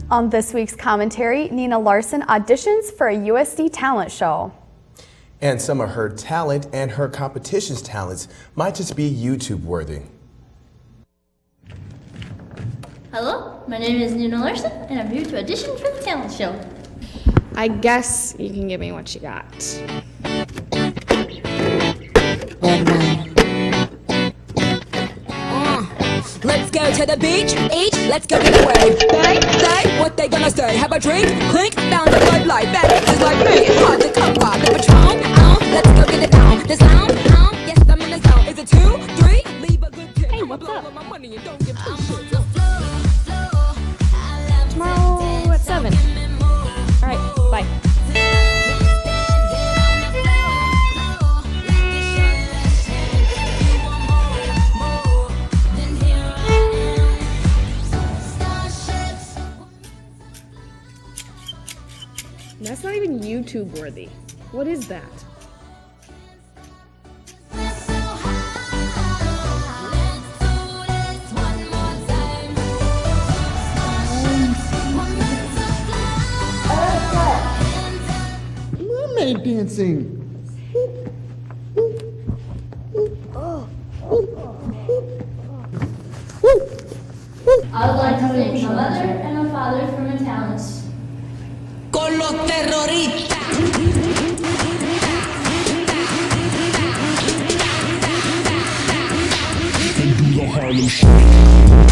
On this week's commentary, Nina Larson auditions for a USD talent show. And some of her talent and her competition's talents might just be YouTube worthy. Hello, my name is Nina Larson, and I'm here to audition for the talent show. I guess you can give me what you got. Let's go to the beach, let's go get a wave. They say what they gonna say. Have a drink, clink, down the Bud Light. Bad bitches like me, it's hard to come by. The Patron, let's go get it down. The sound, yes, I'm in the zone. Is it 2, 3? Leave a good tip. Hey, what's up? My money and don't give two shits. Tomorrow at 7. All right, bye. That's not even YouTube worthy. What is that? Mermaid dancing. I would like to thank my mother and my father for my talents. Con los terroristas.